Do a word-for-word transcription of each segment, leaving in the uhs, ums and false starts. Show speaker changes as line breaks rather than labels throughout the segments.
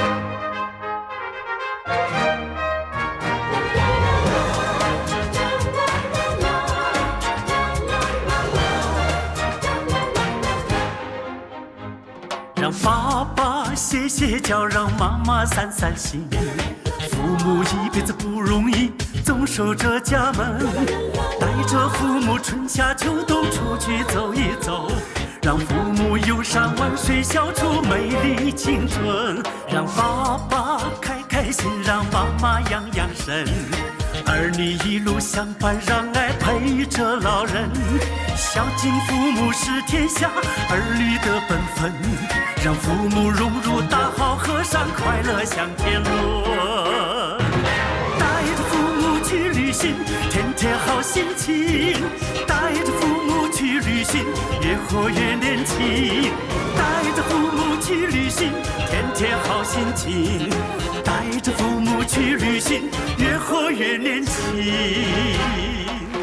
让爸爸歇歇脚，让妈妈散散心。父母一辈子不容易，总守着家门，带着父母春夏秋冬出去走一走，让父母游山玩水，笑出美丽青春。让爸爸开开心，让妈妈养养神，儿女一路相伴，让爱陪着老人。孝敬父母是天下儿女的本分，让父母融入大好河山，快乐享天伦。带着父母去旅行，天天好心情。带着父母去旅行，越活越年轻。带着父母去旅行，天天好心情。带着父母去旅行，越活越年轻。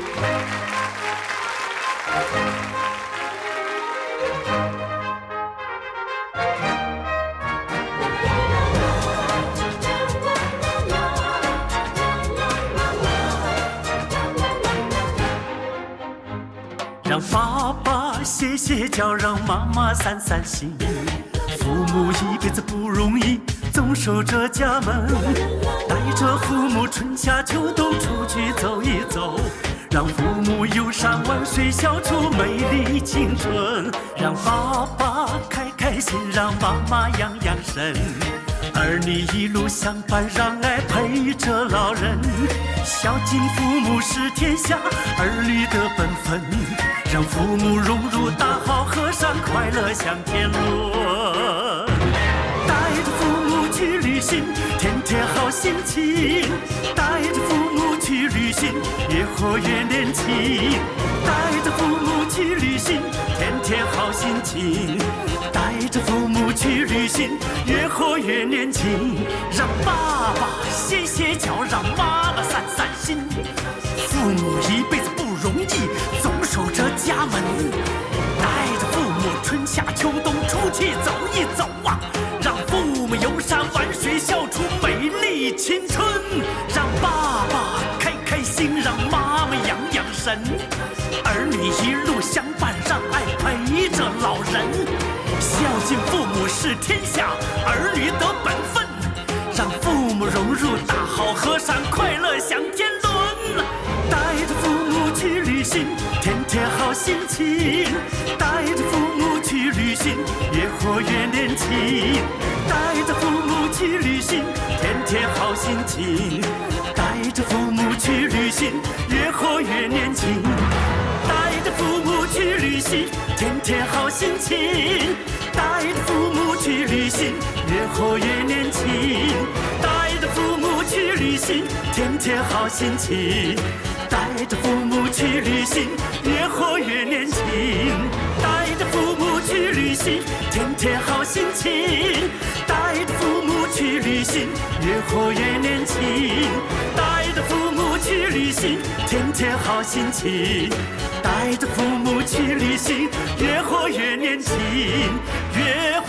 让爸爸歇歇脚，让妈妈散散心。父母一辈子不容易，总守着家门，带着父母春夏秋冬出去走一走，让父母游山玩水，笑出美丽青春。让爸爸开开心，让妈妈养养神，儿女一路相伴，让爱陪着老人。孝敬父母是天下儿女的本分，让父母融入大好河山，快乐享天伦。带着父母去旅行，天天好心情。带着父母去旅行，越活越年轻。带着父母去旅行，天天好心情。带着父母去旅行，越活越年轻。让爸爸歇歇脚，让妈妈散散心。父母一辈子不容易，总守着家门，带着父母春夏秋冬出去走一走啊，让父母游山玩水，笑出美丽青春。让爸爸开开心，让妈妈养养神，儿女一路相伴，让爱陪着老人。孝敬父母是天下儿女的本分，让父母融入大好河山，快乐享天伦。带着父母去旅行，天天好心情。带着父母去旅行，越活越年轻。带着父母去旅行，天天好心情。带着父母去旅行，越活越年轻。带着父母去旅行，天天好心情。带着父母去旅行，越活越年轻。带着父母去旅行，天天好心情。带着父母去旅行，越活越年轻。带着父母去旅行，天天好心情。带着父母去旅行，越活越年轻。带着父母去旅行，天天好心情。带着父母去旅行，越活越年轻，越